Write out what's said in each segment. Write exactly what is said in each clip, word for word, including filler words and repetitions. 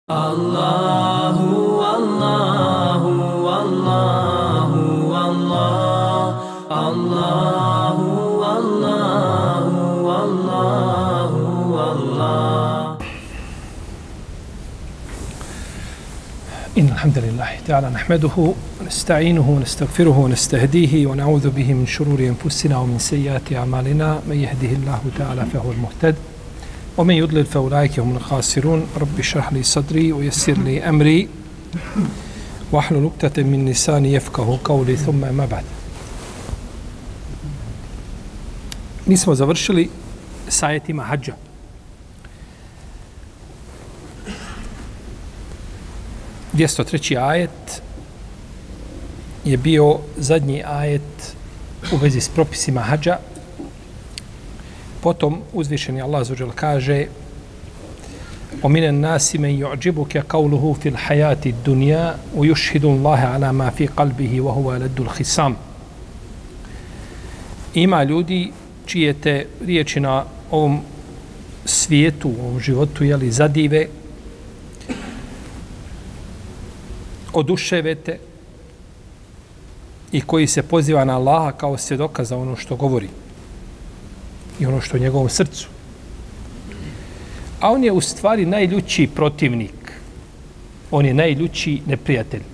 Allahu, Allahu, Allahu, Allah, Allahu, Allahu, Allahu, Allah. إن الحمد لله تعالى نحمده ونستعينه ونستغفره ونستهديه ونعوذ به من شرور أنفسنا ومن سيئات أعمالنا من يهده الله تعالى فهو المهتد ومن يضلل فأولئك هم الخاسرون رب اشرح لي صدري ويسر لي أمري واحلل عقدة من لساني يفقهوا قولي ثم ما بعد. Mi smo završili s ajetima hadža. dvjesto treći ajet je bio zadnji ajet u vezi s propisima hadža. Potom uzvišeni Allah azza wa dželle kaže: "Wa minan nasi man yu'jibuka qawluhu fil hayati ad-dunya wa yushhidu Allaha ala ma fi qalbihi wa huwa ladul khisam." Ima ljudi čije te riječi na ovom svijetu, u ovom životu, jeli, zadive, oduševete i koji se poziva na Allaha kao svjedoka za ono što govori i ono što je u njegovom srcu. A on je u stvari najljući protivnik. On je najljući neprijatelj.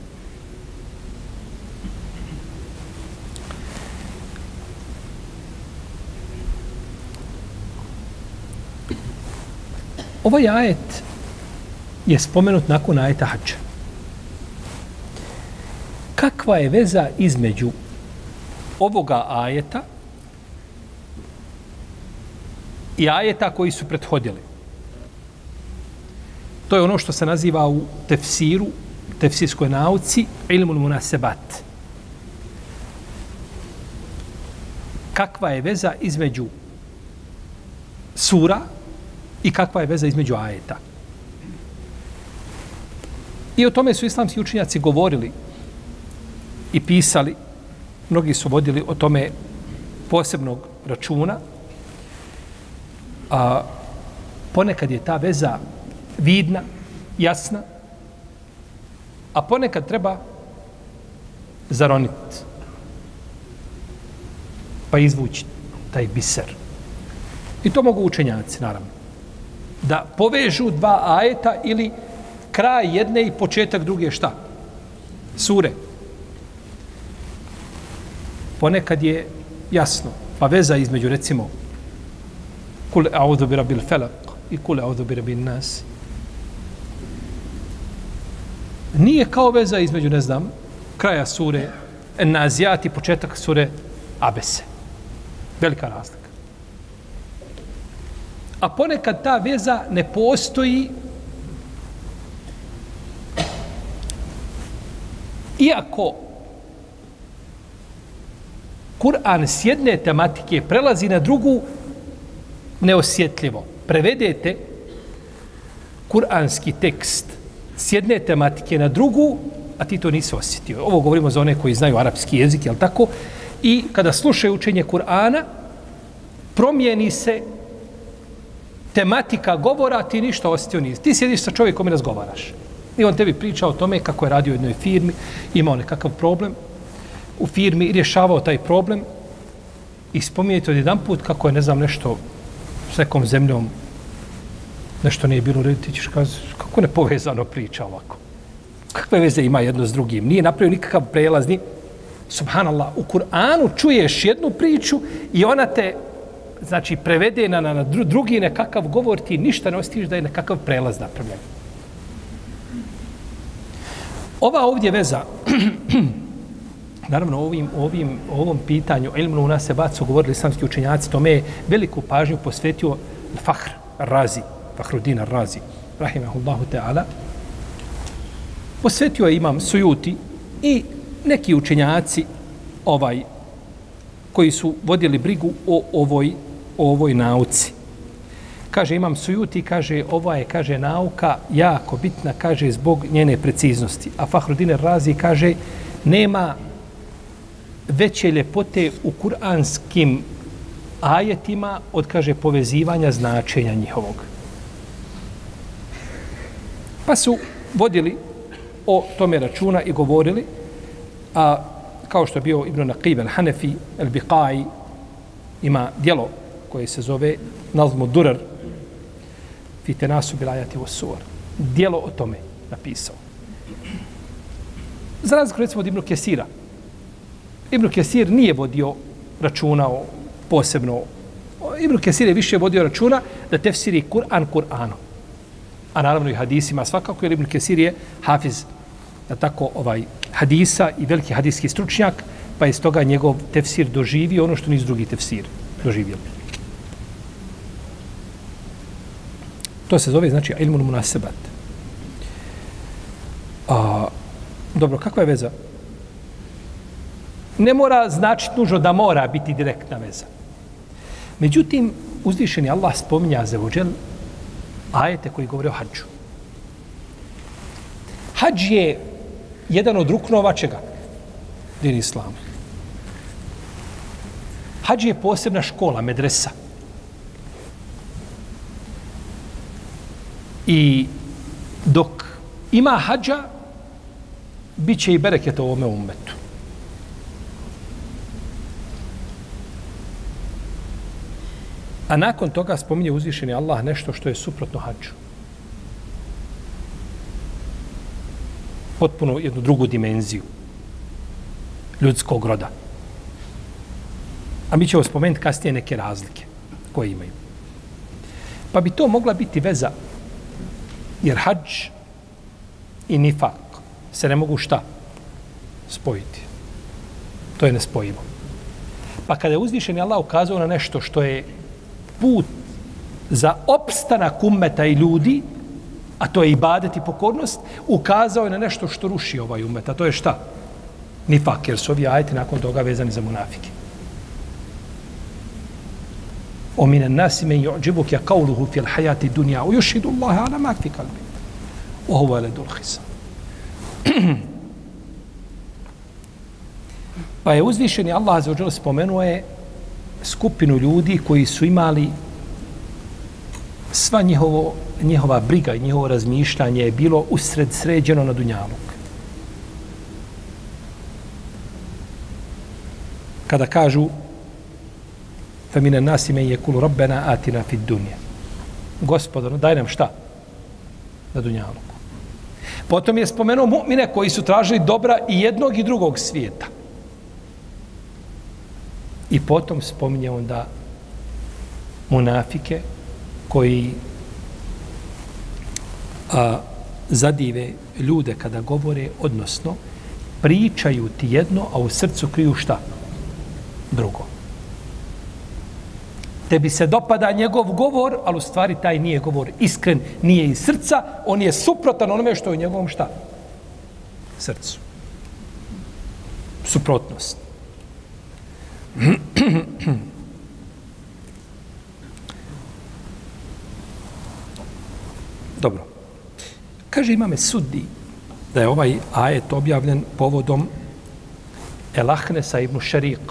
Ovaj ajet je spomenut nakon ajeta hadža. Kakva je veza između ovoga ajeta i ajeta koji su prethodili? To je ono što se naziva u tefsiru, tefsirskoj nauci, ilmul munasebat. Kakva je veza između sura i kakva je veza između ajeta? I o tome su islamski učenjaci govorili i pisali. Mnogi su vodili o tome posebnog računa. A ponekad je ta veza vidna, jasna, a ponekad treba zaroniti pa izvući taj biser. I to mogu učenjaci, naravno. Da povežu dva ajeta ili kraj jedne i početak druge šta? Sure. Ponekad je jasno, pa veza između, recimo, kul a'udhu bi rabbil falaq i kul a'udhu bi rabbin nas, nije kao veza između, ne znam, kraja sure En-Nazijat i početak sure Abese. Velika razlika. A ponekad ta veza ne postoji, iako Kur'an s jedne tematike prelazi na drugu neosjetljivo. Prevedete kur'anski tekst s jedne tematike na drugu, a ti to nisi osjetio. Ovo govorimo za one koji znaju arapski jezik, jel tako? I kada slušaju učenje Kur'ana, promijeni se tematika govora, ti ništa osjetio nisi. Ti sjediš sa čovjekom i razgovaraš. I on tebi priča o tome kako je radio u jednoj firmi, imao nekakav problem u firmi i rješavao taj problem i spominjete od jedan put kako je, ne znam, nešto s nekom zemljom, nešto nije bilo urediti, ti ćeš kazati, kako nepovezano priča ovako. Kakve veze ima jedno s drugim? Nije napravio nikakav prelaz, ni... Subhanallah, u Kur'anu čuješ jednu priču i ona te, znači, prevede na, na drugi nekakav govor, ti ništa ne osjetiš da je nekakav prelaz napravljen. Ova ovdje veza, naravno, ovim, ovim, ovom pitanju ilmu u nas se bacu, govorili islamski učenjaci, tome je veliku pažnju posvetio Fahr Razi, Fahrudin Razi, rahimahullahu ta'ala. Posvetio je imam Sujuti i neki učenjaci ovaj, koji su vodili brigu o ovoj, o ovoj nauci. Kaže imam Sujuti, kaže, ova je, kaže, nauka jako bitna, kaže, zbog njene preciznosti. A Fahrudin Razi kaže, nema veće ljepote u kuranskim ajetima od, kaže, povezivanja značenja njihovog. Pa su vodili o tome računa i govorili, a kao što je bio Ibn Naqib al-Hanefi, al-Biqai, ima djelo koje se zove Nazmu Durar, fi tenasu bilajati was-suwar. Djelo o tome napisao. Za razliku recimo od Ibn Kesira. Ibn Kesir nije vodio računa o posebno. Ibn Kesir je više vodio računa da tefsiri Kur'an Kur'anom. A naravno i hadisima svakako, jer Ibn Kesir je hafiz da tako ovaj hadisa i veliki hadijski stručnjak, pa je stoga njegov tefsir doživio ono što nisu drugi tefsir doživjeli. To se zove, znači, ilmun munasebat. A, dobro, kakva je veza? Ne mora značiti nužno da mora biti direktna veza. Međutim, uzvišeni Allah spominja azevođel ajete koji govore o hađu. Hađ je jedan od ruknova čega? Din islamu. Hađ je posebna škola, medresa. I dok ima hađa, bit će i bereket u ovome ummetu. A nakon toga spominje uzvišeni Allah nešto što je suprotno hađu. Potpuno jednu drugu dimenziju ljudskog roda. A mi ćemo spomenuti kasnije neke razlike koje imaju. Pa bi to mogla biti veza, jer hađ i nifak se ne mogu šta spojiti. To je nespojivo. Pa kada je uzvišeni Allah ukazao na nešto što je put za opstanak ummeta i ljudi, a to je ibadet i pokornost, ukazao je na nešto što ruši ovaj ummet. A to je šta? Nifak, jer su ovi ajeti nakon toga vezani za munafike. O minen nasi men ju'đibuke qawluhu fil hajati dunja u yušidu Allahe ala makfi kalbi. Ovo je ledul hisa. Pa je uzvišeni Allah za ođel spomenuo je skupinu ljudi koji su imali sva njihovo, njihova briga i njihovo razmišljanje je bilo usred sređeno na dunjaluk. Kada kažu femine nasime je kulu rabbena atina fid dunje. Gospodar, daj nam šta? Na dunjaluku. Potom je spomenuo mu'mine koji su tražili dobra i jednog i drugog svijeta. I potom spominje onda munafike koji a, zadive ljude kada govore, odnosno pričaju ti jedno, a u srcu kriju šta? Drugo. Tebi se dopada njegov govor, ali u stvari taj nije govor iskren, nije iz srca, on je suprotan onome što je u njegovom šta? Srcu. Suprotnost. Dobro. Kaže Imame Suddi da je ovaj ajet objavljen povodom El-Ahnesa ibn Šariqa.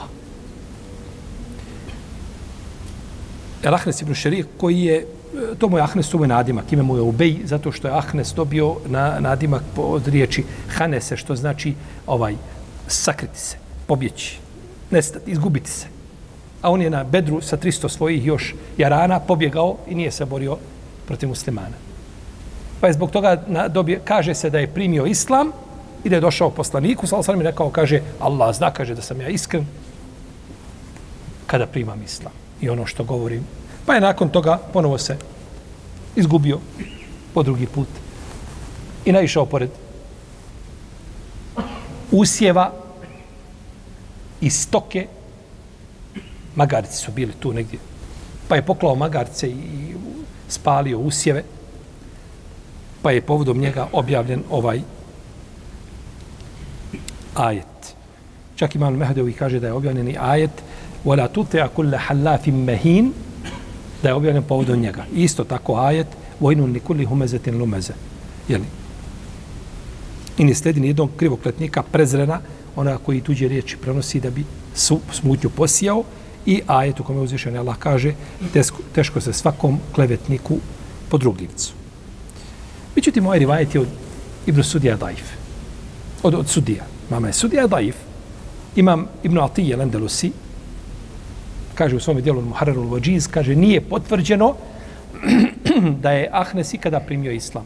El-Ahnes ibn Šariq koji je, to mu je Ahnes, to mu je nadimak, ime mu je Ubej, zato što je Ahnes dobio na, nadimak od riječi Hanese, što znači ovaj, sakriti se, pobjeći, nestati, izgubiti se. A on je na Bedru sa tristo svojih još jarana pobjegao i nije se borio protiv muslimana. Pa je zbog toga na, dobije, kaže se da je primio islam i da je došao poslaniku, sallallahu alejhi ve sellem rekao, kaže, Allah zna, kaže da sam ja iskren kada primam islam. I ono što govorim. Pa je nakon toga ponovo se izgubio po drugi put i naišao pored usjeva i stoke. Magarci su bili tu negdje. Pa je poklao magarce i spalio usjeve. Pa je povodom njega objavljen ovaj ajet. Čak Imam Mehdevi kaže da je objavljeni ajet وَلَا تُطِعَ كُلَّ حَلَّافٍ مَهِينَ, da je objavljen povodom njega. Isto tako ajet وَيْنُنْ لِكُلِّ هُمَزَةٍ لُمَزَ. Jeli? I ne sledi nijednog krivokletnika prezrena, ona koji tuđe riječi prenosi da bi su, smutnju posijao, i ajet u kome uzvišeni Allah kaže teško, teško se svakom klevetniku podrugljivcu. Međutim, ovaj rivajet je od Ibn Sudija daif. Od, od Sudija. Mama je Sudija daif. Imam Ibn Atije Lendelusi, kaže u svom dijelu Muharrarul Wajiz, kaže nije potvrđeno da je Ahnes ikada primio islam.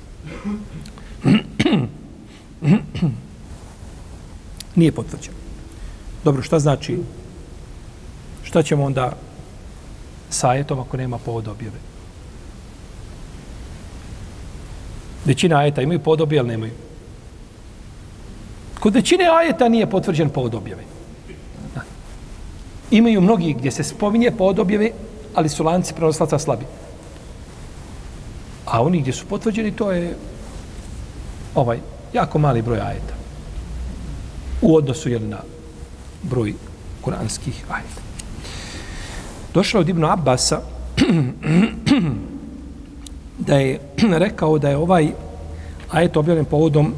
Nije potvrđeno. Dobro, šta znači? Šta ćemo onda sa ajetom ako nema povod objave? Većina ajeta imaju povod objave, ali nemaju. Kod većine ajeta nije potvrđen povod objave. Imaju mnogi gdje se spominje povod objave, ali su lanci prenoslaca slabi. A oni gdje su potvrđeni, to je ovaj jako mali broj ajeta. U odnosu je na broj kuranskih ajeta. Došlo od Ibn Abbasa da je rekao da je ovaj ajet objavljen povodom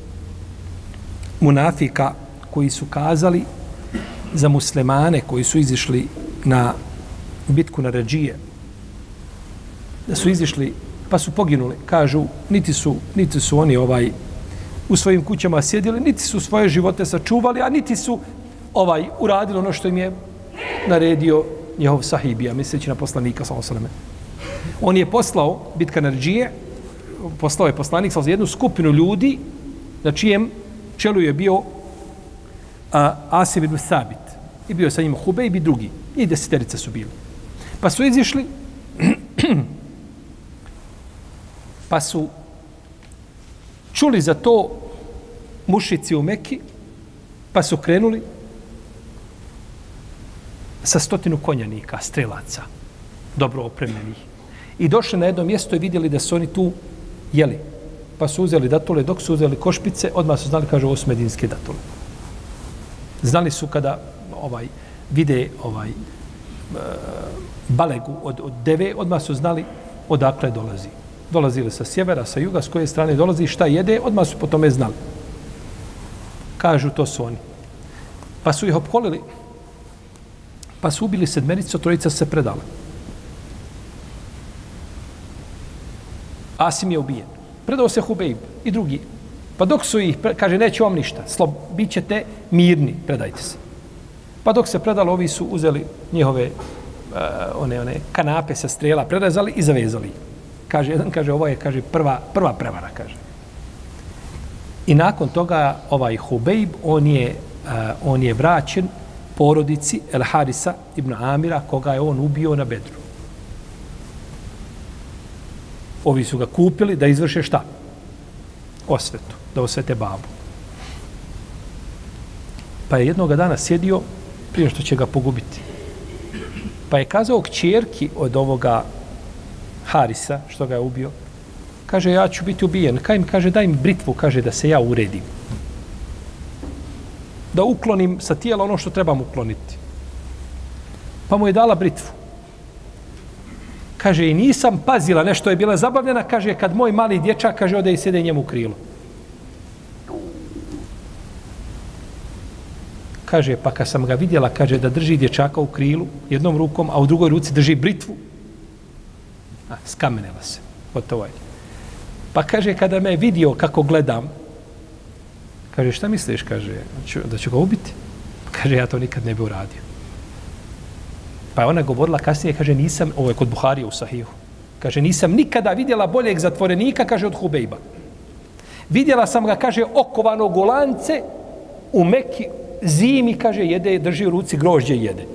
munafika koji su kazali za muslimane koji su izišli na bitku na Radžije. Da su izišli pa su poginuli. Kažu, niti su, niti su oni ovaj u svojim kućama sjedili, niti su svoje živote sačuvali, a niti su ovaj uradili ono što im je naredio njehov sahibija, misleći na poslanika sallallahu alejhi ve sellem. On je poslao bitka na Radžije, poslao je poslanik za jednu skupinu ljudi na čijem čelu je bio a, Asim ibn Sabit. I bio sa njima Hubejb i drugi. I deseterice su bili. Pa su izišli pa su čuli za to mušici u Meki, pa su krenuli sa stotinu konjanika, strelaca, dobro opremljenih. I došli na jedno mjesto i vidjeli da su oni tu jeli. Pa su uzeli datule, dok su uzeli košpice, odmah su znali, kaže, ovo su medinske datule. Znali su kada ovaj vide ovaj e, balegu od, od deve, odmah su znali odakle dolazi. Dolazili sa sjevera, sa juga, s koje strane dolazi, šta jede, odmah su po tome znali. Kažu, to su oni. Pa su ih opkolili, pa su ubili sedmericu, trojica se predala. Asim je ubijen. Predao se Hubejb i drugi. Pa dok su ih, kaže, neće vam ništa, slob, bit ćete mirni, predajte se. Pa dok se predalo, ovi su uzeli njihove uh, one, one kanape sa strela, prerezali i zavezali ih. Kaže, jedan kaže, ovo je, kaže, prva, prva prevara, kaže. I nakon toga, ovaj Hubejb, on je, uh, on je vraćen porodici El Harisa ibn Amira, koga je on ubio na Bedru. Ovi su ga kupili da izvrše šta? Osvetu, da osvete babu. Pa je jednoga dana sjedio prije što će ga pogubiti. Pa je kazao kćerki od ovoga Harisa, što ga je ubio, kaže, ja ću biti ubijen. Kaj im kaže, daj mi britvu, kaže, da se ja uredim. Da uklonim sa tijela ono što trebam ukloniti. Pa mu je dala britvu. Kaže, i nisam pazila, nešto je bila zabavljena, kaže, kad moj mali dječak, kaže, ode i sjede njemu u krilo. Kaže, pa kad sam ga vidjela, kaže, da drži dječaka u krilu jednom rukom, a u drugoj ruci drži britvu, a, skamenela se. Gotovo je. Pa kaže, kada me vidio kako gledam, kaže, šta misliš, kaže, da ću ga ubiti? Kaže, ja to nikad ne bi uradio. Pa je ona govorila kasnije, kaže, nisam, ovo je kod Buharije u Sahihu, kaže, nisam nikada vidjela boljeg zatvorenika, kaže, od Hubejba. Vidjela sam ga, kaže, okovanog u lance, u Meki, zimi, kaže, jede, drži u ruci grožđe i jede.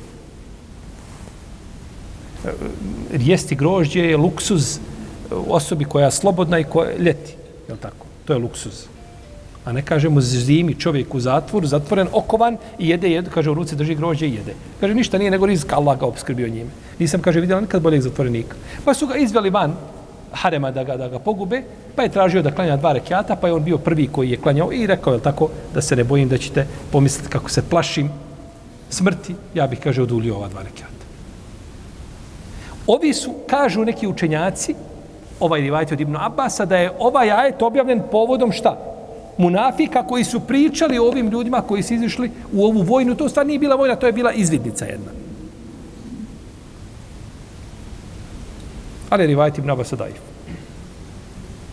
Jesti grožđe je luksuz osobi koja je slobodna i koja ljeti. Je li tako? To je luksuz. A ne kažemo zimi čovjek u zatvoru, zatvoren, okovan i jede, jede, kaže, u ruci drži grožđe i jede. Kaže, ništa nije nego rizika, Allah ga obskrbio njime. Nisam, kaže, vidjela nikad boljeg zatvorenika. Pa su ga izveli van harema da ga, da ga pogube, pa je tražio da klanja dva rekiata, pa je on bio prvi koji je klanjao i rekao, je tako, da se ne bojim da ćete pomisliti kako se plašim smrti, ja bih, kaže, odulio ova dva rekiata. Ovi su, kažu neki učenjaci, ovaj rivajt od Ibn Abbasa, da je ovaj ajet objavljen povodom šta? Munafika koji su pričali o ovim ljudima koji su izišli u ovu vojnu. To stvar nije bila vojna, to je bila izvidnica jedna. Ali rivajt Ibn Abbasa daif.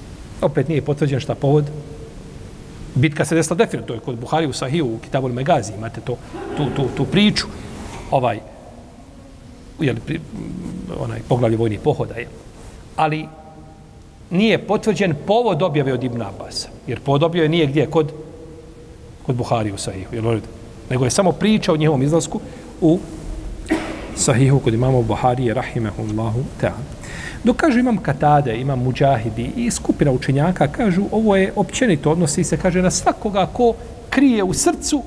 Opet nije potvrđen šta povod. Bitka se desila definitivno, to je kod Buhari u Sahiju, u Kitabul Megazi, imate to, tu, tu, tu priču, ovaj, jel, pri, onaj poglavlje vojnih pohoda je. Ali nije potvrđen povod objave od Ibn Abasa, jer povod objave nije gdje, kod, kod Buhari u Sahiju, jel, nego je samo priča o njihovom izlasku u Sahihu kod imamo Buharije, rahimehullahu ta'ala. Dok kažu imam Katade, imam Muđahidi i skupina učenjaka, kažu ovo je općenito, odnosi se, kaže, na svakoga ko krije u srcu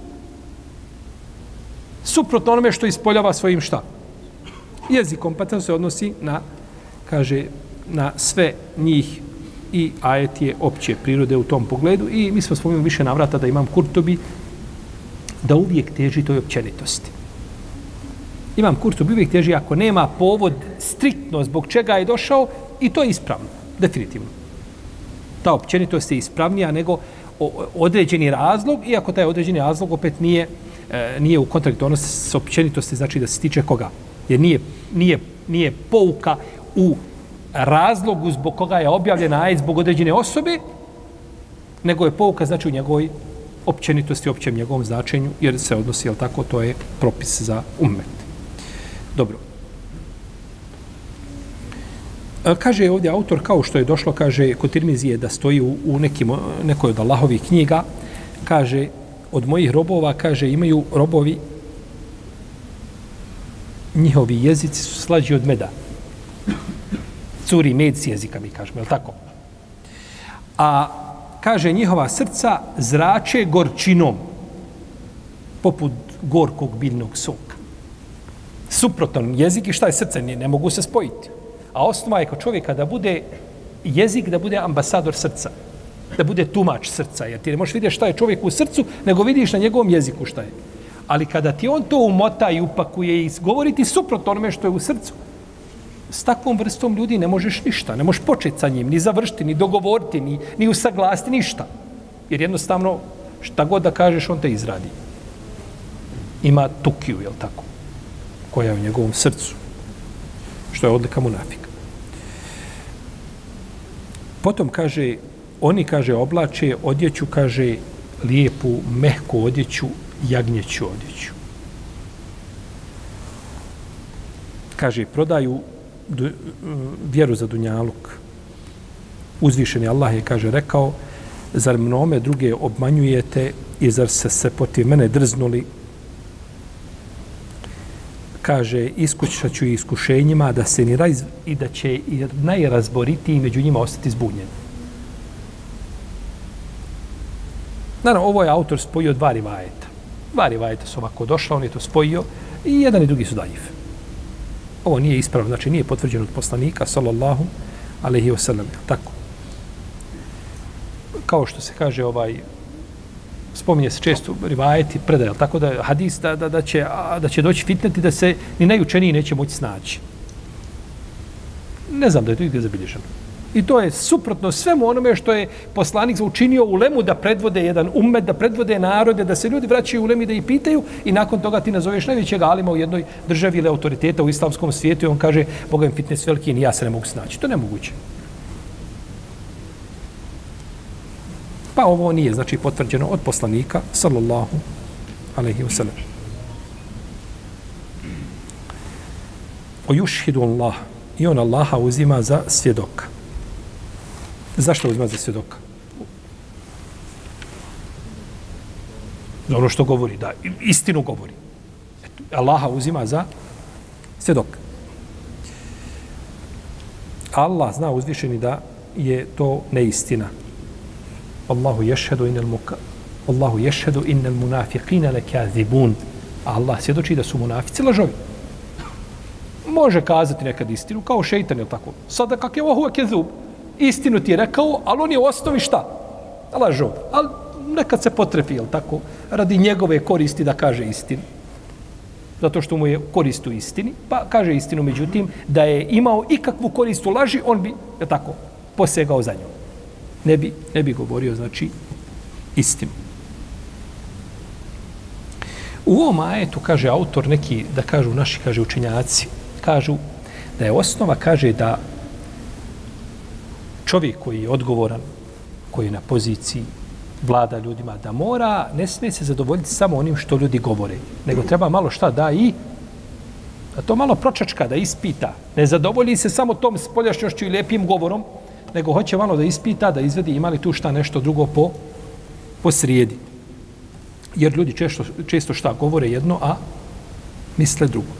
suprotno onome što ispoljava svojim šta? Jezikom, pa to se odnosi na, kaže, na sve njih i ajet je opće prirode u tom pogledu i mi smo spomenuli više navrata da imam Kurtubi da uvijek teži toj općenitosti. Imam Kurtubi uvijek teži ako nema povod striktno zbog čega je došao i to je ispravno, definitivno. Ta općenitost je ispravnija nego određeni razlog, iako taj određeni razlog opet nije, e, nije u kontradiktornosti s općenitosti, znači da se tiče koga. Jer nije, nije, nije pouka u razlogu zbog koga je objavljena ajet zbog određene osobe, nego je pouka znači u njegovoj općenitosti, općem njegovom značenju, jer se odnosi, jel tako, to je propis za ummet. Dobro. Kaže ovdje autor, kao što je došlo, kaže, kod Tirmizije da stoji u, u nekim, nekoj od Allahovih knjiga, kaže, od mojih robova, kaže, imaju robovi, njihovi jezici su slađi od meda. Curi med s jezika, mi kažemo, je li tako? A, kaže, njihova srca zrače gorčinom, poput gorkog biljnog soka. Suprotan jezik i šta je srce, ne, ne mogu se spojiti. A osnova je kod čovjeka da bude jezik, da bude ambasador srca, da bude tumač srca, jer ti ne možeš vidjeti šta je čovjek u srcu, nego vidiš na njegovom jeziku šta je. Ali kada ti on to umota i upakuje i govori ti suprotno onome što je u srcu, s takvom vrstom ljudi ne možeš ništa, ne možeš početi sa njim, ni završiti, ni dogovoriti, ni, ni usaglasiti, ništa. Jer jednostavno, šta god da kažeš, on te izradi. Ima tukiju, jel tako? Koja je u njegovom srcu, što je odlika munafika. Potom kaže, oni, kaže, oblače odjeću, kaže, lijepu, mehku odjeću, jagnjeću odjeću. Kaže, prodaju du, vjeru za dunjaluk. Uzvišeni Allah je, kaže, rekao, zar mnome druge obmanjujete i zar se se protiv mene drznuli? Kaže, iskušat ću iskušenjima da se ni raz, i da će i najrazboritiji među njima ostati zbunjeni. Naravno, ovo je autor spojio dva rivajeta. Dva rivajeta su ovako došla, on je to spojio i jedan i drugi su daif. Ovo nije ispravno, znači nije potvrđeno od poslanika, sallallahu alaihi wasallam. Tako. Kao što se kaže, ovaj, spominje se često rivajeti, predaje, tako da hadis da, da, da, će, da će doći fitneti da se ni najučeniji neće moći snaći. Ne znam da je to gdje zabilježeno. I to je suprotno svemu onome što je poslanik učinio u lemu da predvode jedan ummet, da predvode narode, da se ljudi vraćaju u lemi da ih pitaju i nakon toga ti nazoveš najvećeg alima u jednoj državi ili autoriteta u islamskom svijetu i on kaže, Boga im fitnes veliki i ja se ne mogu snaći. To je nemoguće. Pa ovo nije, znači, potvrđeno od poslanika, sallallahu alaihi wa sallam. O yušhidu Allah. I on Allaha uzima za svjedoka. Zašto uzima za svjedoka? Za ono što govori, da istinu govori. Allaha uzima za svjedoka. Allah zna uzvišeni da je to neistina. Allahu yashhadu innal muka Allahu yashhadu innal munafiqina lakazibun. Allah svjedoči da su munafici lažovi. Može kazati nekad istinu, kao šejtan, je tako? Sada kak je ovo kezub, istinu ti je rekao, ali on je u osnovi šta? Lažov. Ali nekad se potrefi, je tako? Radi njegove koristi da kaže istinu. Zato što mu je korist u istini, pa kaže istinu, međutim, da je imao ikakvu korist u laži, on bi, je tako, posegao za njom. Ne bi, ne bi govorio, znači, istinu. U ovom ajetu, kaže autor, neki, da kažu naši, kaže učenjaci, kažu da je osnova, kaže da čovjek koji je odgovoran koji je na poziciji vlada ljudima, da mora, ne smije se zadovoljiti samo onim što ljudi govore, nego treba malo šta da i da to malo pročačka, da ispita. Ne zadovolji se samo tom spoljašnjošću i lijepim govorom, nego hoće malo da ispita, da izvedi ima li tu šta nešto drugo po, po srijedi. Jer ljudi često, često šta govore jedno, a misle drugo.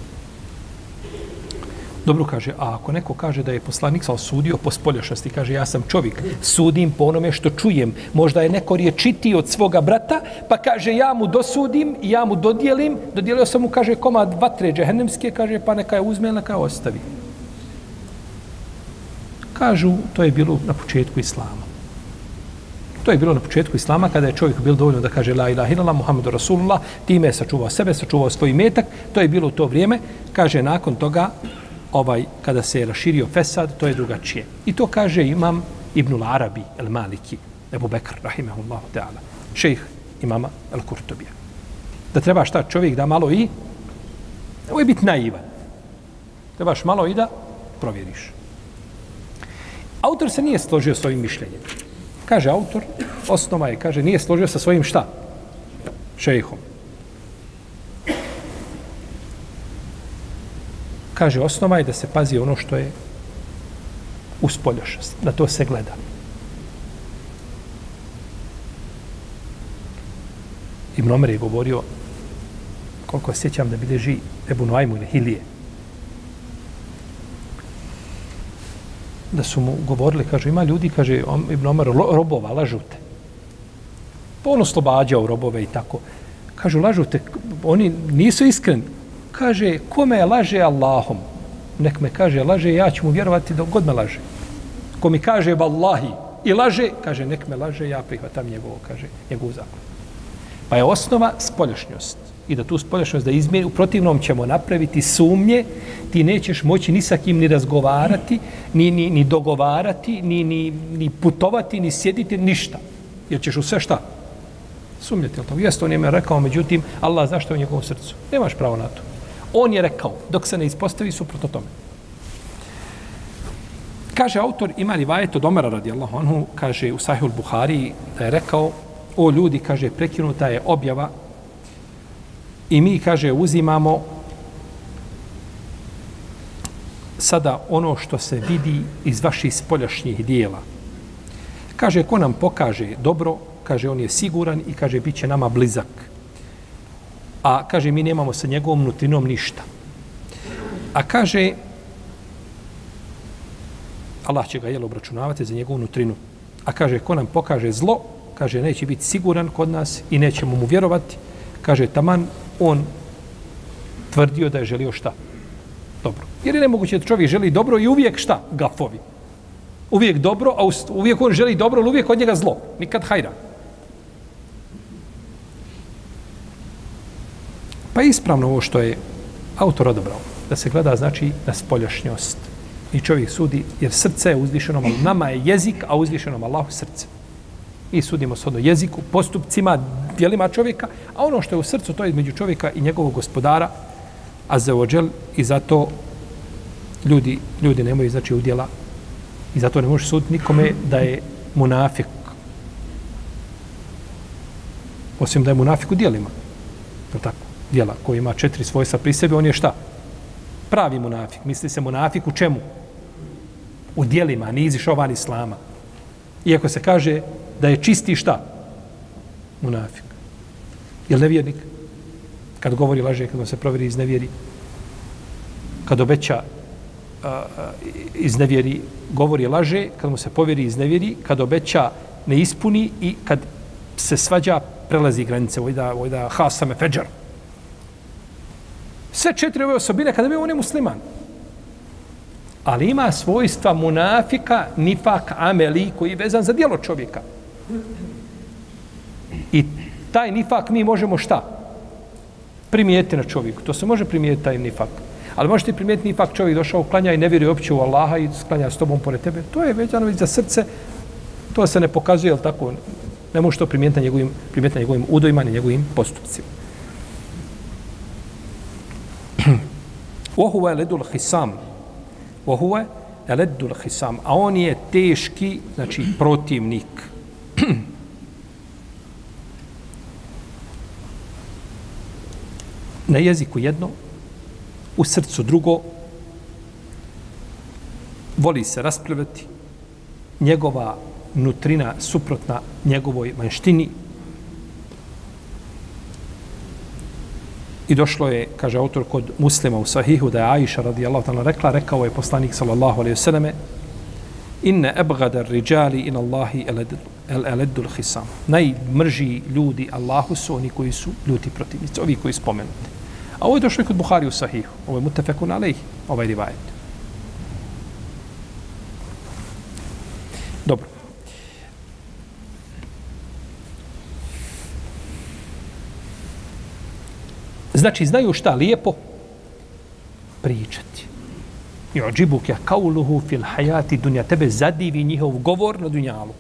Dobro kaže, a ako neko kaže da je poslanik sa osudio po spoljašnosti, kaže ja sam čovjek, sudim po onome što čujem. Možda je neko riječitiji od svoga brata, pa kaže ja mu dosudim i ja mu dodijelim. Dodijelio sam mu, kaže, komad vatre džehennemske, kaže, pa neka je uzme, neka je ostavi. Kažu, to je bilo na početku islama. To je bilo na početku islama, kada je čovjek bilo dovoljno da kaže la ilaha illallah, Muhammedu Rasulullah, time je sačuvao sebe, sačuvao svoj metak. To je bilo u to vrijeme. Kaže, nakon toga, ovaj, kada se je raširio fesad, to je drugačije. I to kaže imam Ibnul Arabi, el Maliki, Ebu Bekr, rahimahullahu ta'ala, šejh imama el Kurtobija. Da treba šta čovjek da malo i, ovo je biti naivan. Trebaš malo i da provjeriš. Autor se nije složio s ovim mišljenjem. Kaže autor, osnova je, kaže, nije složio sa svojim šta? Šejhom. Kaže, osnova je da se pazi ono što je uspoljašnost, da to se gleda. Ibn Omer je govorio, koliko sjećam da bilježi Ebu Nuajmu ili Hilije, da su mu govorili, kaže, ima ljudi, kaže, Ibn Omer, robova, lažute. Pa on oslobađao robove i tako. Kažu, lažute, oni nisu iskreni. Kaže, kome je laže Allahom? Nek me kaže, laže, ja ću mu vjerovati dok god me laže. Ko mi kaže, vallahi, i laže, kaže, nek me laže, ja prihvatam njegovo, kaže, njegov zakon. Pa je osnova spoljašnjost. I da tu spoljašnjost da izmijeni, u protivnom ćemo napraviti sumnje, ti nećeš moći ni sa kim ni razgovarati, ni, ni, ni dogovarati, ni, ni, ni putovati, ni sjediti, ništa. Jer ćeš u sve šta? Sumnjati. Jeste, on je me rekao, međutim, Allah zašto je u njegovom srcu? Nemaš pravo na to. On je rekao, dok se ne ispostavi suprotno tome. Kaže autor, ima rivajet od Omara radijallahu anhu, kaže u Sahihul Buhari, da je rekao, o ljudi, kaže, prekinuta je objava i mi, kaže, uzimamo sada ono što se vidi iz vaših spoljašnjih dijela. Kaže, ko nam pokaže dobro, kaže, on je siguran i kaže, bit će nama blizak. A kaže, mi nemamo sa njegovom nutrinom ništa. A kaže, Allah će ga jel obračunavati za njegovu nutrinu. A kaže, ko nam pokaže zlo, kaže, neće biti siguran kod nas i nećemo mu vjerovati. Kaže, taman on tvrdio da je želio šta? Dobro. Jer je nemoguće da čovjek želi dobro i uvijek šta? Gafovi. Uvijek dobro, a uvijek on želi dobro, ali uvijek od njega zlo. Nikad hajra. Pa ispravno ovo što je autor odabrao, da se gleda, znači, na spoljašnjost. I čovjek sudi, jer srce je uzvišenom, nama je jezik, a uzvišenom Allahu srce. Mi sudimo s ono jeziku, postupcima, djelima čovjeka, a ono što je u srcu, to je između čovjeka i njegovog gospodara, azza wa džel, i zato ljudi, ljudi nemaju, znači, udjela, i zato ne možeš suditi nikome da je munafik. Osim da je munafik u djelima. Je tako? Djela koji ima četiri svojstva pri sebi, on je šta? Pravi munafik. Misli se munafik u čemu? U djelima, nije izišao van islama. Iako se kaže da je čisti šta? Munafik. Je li nevjernik? Kad govori laže, kad mu se provjeri iznevjeri, kad obeća a, a, iznevjeri, govori laže, kad mu se povjeri iznevjeri, kad obeća ne ispuni i kad se svađa, prelazi granice, vojda, vojda hasame feđar. Sve četiri ove osobine, kada bi on je musliman. Ali ima svojstva munafika, nifak, ameli, koji je vezan za djelo čovjeka. I taj nifak mi možemo šta? Primijetiti na čovjeku. To se može primijetiti, taj nifak. Ali možete primijetiti nifak, čovjek došao, klanja i ne vjeruje uopće u Allaha i klanja s tobom pored tebe. To je vezano za srce. To se ne pokazuje, jel tako? Ne može to primijetiti na njegovim, primijetiti na njegovim udojima, na njegovim postupcima. وهو لد الخصام وهو Eleddul hisam, a on je teški, znači protivnik. Na jeziku jedno, u srcu drugo, voli se raspravljati, njegova nutrina suprotna njegovoj vanštini. I došlo je, kaže autor, kod Muslima u Sahihu, da je Aisha radijallahu ta'ala rekla, rekao je poslanik sallallahu alaihi wasallam, inne ebgada riđali in Allahi el eleddul hisam. Najmrži ljudi Allahu su oni koji su ljuti protivnici, ovi koji spomenuti. A ovo je došlo i kod Buhari u Sahihu. Ovo je mutafekun alejhi, ovaj rivajet. Dobro. Znači, znaju šta lijepo pričati. I ođibuke kauluhu fil hajati dunja. Tebe zadivi njihov govor na dunjalu.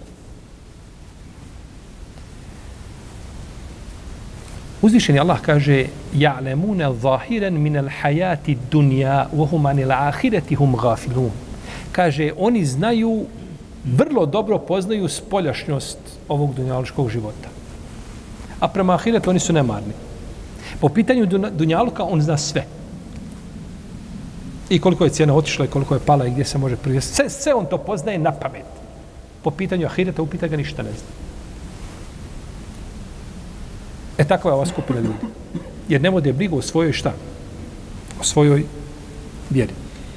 Uzvišeni Allah kaže ja'lemune zahiren minel hajati dunja vohum anil ahireti hum gafilun. Kaže, oni znaju, vrlo dobro poznaju spoljašnjost ovog dunjaluškog života. A prema ahiretu oni su nemarni. Po pitanju dunjaluka on zna sve. I koliko je cijena otišla i koliko je pala i gdje se može privesti. Sve, sve on to poznaje na pamet. Po pitanju ahireta upita ga ništa ne zna. E tako je ova skupina ljudi. Jer ne vode brigu o svojoj šta? O svojoj vjeri.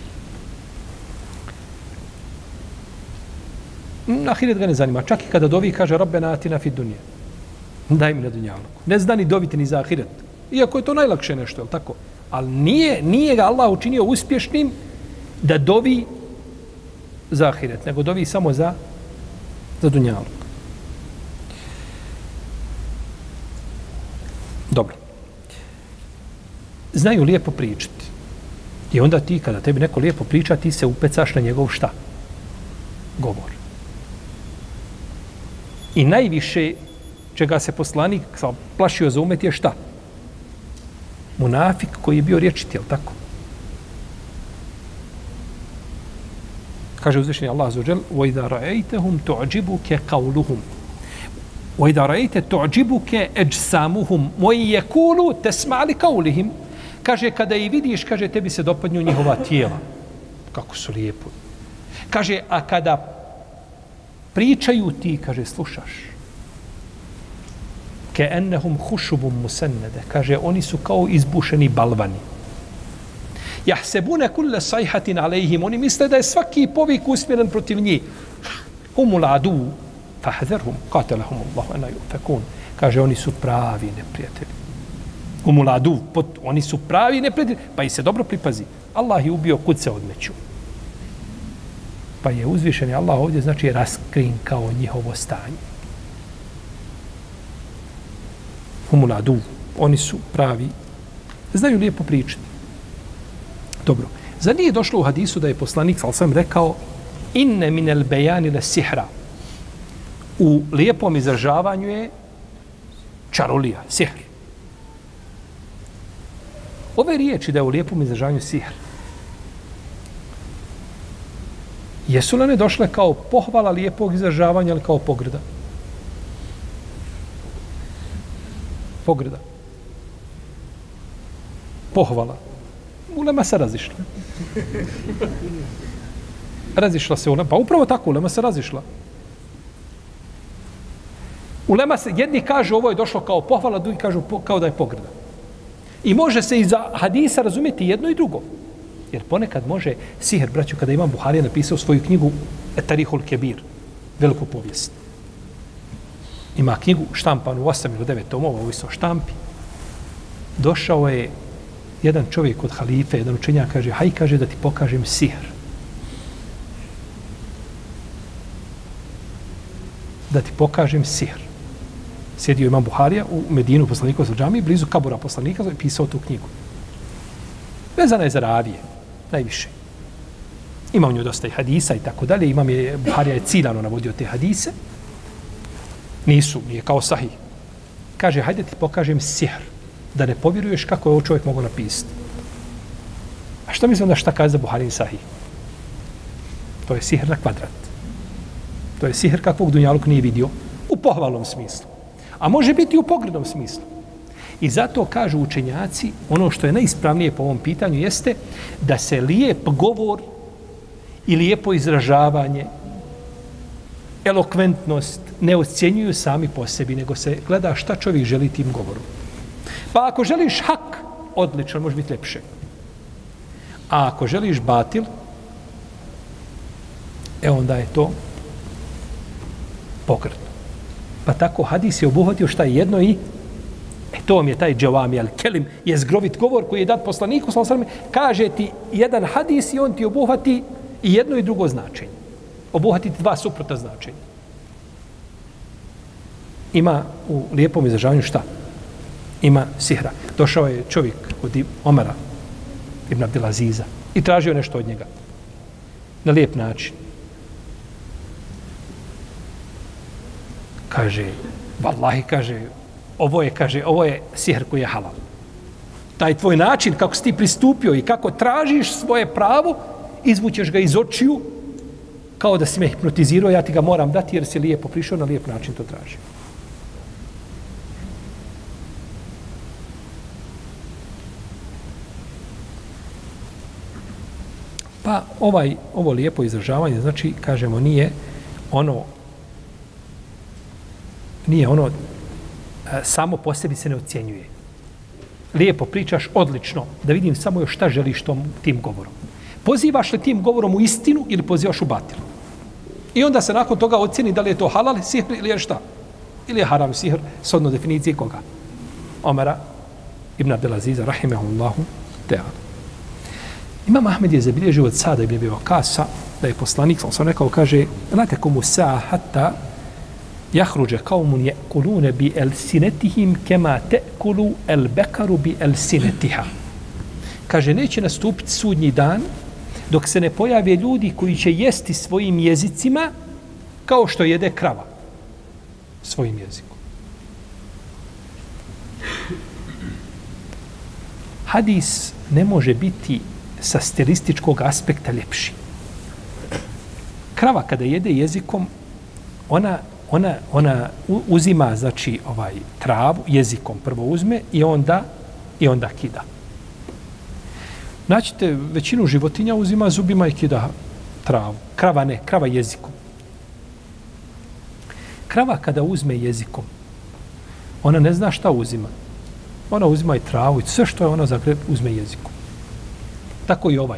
Ahiret ga ne zanima. Čak i kada dovi kaže Rabbena atina fid dunje. Daj mi na dunjaluku. Ne zna ni dobiti ni za ahiret. Iako je to najlakše nešto, je li tako? Ali nije, nije ga Allah učinio uspješnim da dovi za ahiret, nego dovi samo za, za dunjaluk. Dobro. Znaju lijepo pričati. I onda ti, kada tebi neko lijepo priča, ti se upecaš na njegov šta? Govor. I najviše čega se poslanik plašio za umet je šta? Munafik koji je bio riječiti, je li tako? Kaže uzvišeni Allah azza wa džel: "Wa ra'aytahum tu'jibuka qawluhum wa idha ra'ayta tu'jibuka ajsamuhum wa yaqulu tasma' li qawlihim." Kaže, kada i vidiš, kaže, tebi se dopadnu njihova tijela. Kako su lijepo. Kaže, a kada pričaju ti, kaže, slušaš. Ke ennehum hušubum musennede. Kaže, oni su kao izbušeni balvani. Jahsebune kulle sajhatin alejhim. Oni misle da je svaki povik usmjeren protiv njih. Humul adu fahzerhum. Katelahum Allahu ena yufekun. Kaže, oni su pravi neprijatelji. Humul adu. Oni su pravi neprijatelji. Pa i se dobro pripazi. Allah je ubio kud se odmeću. Pa je uzvišen Allah ovdje, znači, raskrinkao njihovo stanje. Humul adu. Oni su pravi. Znaju lijepo pričati. Dobro. Za nije došlo u hadisu da je poslanik sal sam rekao inne minel bejani le sihra. U lijepom izražavanju je čarolija, sihr. Ove riječi da je u lijepom izražavanju sihr. Jesu li one došle kao pohvala lijepog izražavanja ili kao pogrda? Pogrda. Pohvala. Ulema se razišla. Razišla se ulema. Pa upravo tako, ulema se razišla. Ulema se, jedni kažu ovo je došlo kao pohvala, drugi kažu kao da je pogrda. I može se iza hadisa razumjeti jedno i drugo. Jer ponekad može sihr, braću, kada Imam Buharija napisao svoju knjigu Etarihul Kebir, veliku povijest. Ima knjigu štampanu u osam ili devet tomova, ovisno o štampi. Došao je jedan čovjek od halife, jedan učenjak, kaže, haj, kaže, da ti pokažem sihr. Da ti pokažem sihr. Sjedio Imam Buharija u Medinu, poslanikova sa džami, blizu kabura poslanika, i pisao tu knjigu. Vezana je za ravije, najviše. Ima u njoj dosta i hadisa i tako dalje. Imam je, Buharija je ciljano navodio te hadise. Nisu, nije kao sahih. Kaže, hajde ti pokažem sihr. Da ne povjeruješ kako je ovo čovjek mogao napisati. A što mislim da šta kaže za Buharin sahih? To je sihr na kvadrat. To je sihr kakvog dunjaluk nije vidio u pohvalnom smislu. A može biti u pogrednom smislu. I zato kažu učenjaci, ono što je najispravnije po ovom pitanju jeste da se lijep govor i lijepo izražavanje, elokventnost ne ocjenjuju sami po sebi, nego se gleda šta čovjek želi tim govorom. Pa ako želiš hak, odlično, može biti ljepše. A ako želiš batil, e onda je to pokretno. Pa tako hadis je obuhvatio šta je jedno i e to vam je taj džavami al kelim, je zgrovit govor koji je dat poslaniku, sallallahu alejhi ve sellem, kaže ti jedan hadis i on ti obuhvati i jedno i drugo značenje. Obuhvatiti dva suprotna značenja. Ima u lijepom izražavanju šta? Ima sihra. Došao je čovjek od Omara ibn Abdelaziza i tražio nešto od njega. Na lijep način. Kaže, vallahi, kaže, ovo je, kaže, ovo je sihr koji je halal. Taj tvoj način, kako si ti pristupio i kako tražiš svoje pravo, izvućeš ga iz očiju, kao da si me hipnotizirao, ja ti ga moram dati jer si lijepo prišao, na lijep način to traži. Pa ovaj, ovo lijepo izražavanje, znači, kažemo, nije ono, nije ono, samo po sebi se ne ocjenjuje. Lijepo pričaš, odlično, da vidim samo još šta želiš tom, tim govorom. Pozivaš li tim govorom u istinu ili pozivaš u batilu? I onda se nakon toga ocjeni da li je to halal sihr ili je šta? Ili je haram sihr, shodno definiciji koga? Omara ibn Abdelaziza, rahimahullahu ta'ala. Imam Ahmed je zabilježio od Sada ibn Abi Vakasa, da je poslanik, sam sam rekao, kaže, la takumu sa'a hatta jahruđe kaumun jekulune bi elsinetihim kema tekulu el bekaru bi elsinetiha. Kaže, neće nastupiti sudnji dan dok se ne pojave ljudi koji će jesti svojim jezicima kao što jede krava svojim jezikom. Hadis ne može biti sa stilističkog aspekta ljepši. Krava kada jede jezikom, ona, ona, ona uzima, znači, ovaj travu, jezikom prvo uzme i onda, i onda kida. Naćite, većinu životinja uzima zubima i kida travu. Krava ne, krava jezikom. Krava kada uzme jezikom, ona ne zna šta uzima. Ona uzima i travu i sve što je ona zagreb uzme jezikom. Tako i ovaj.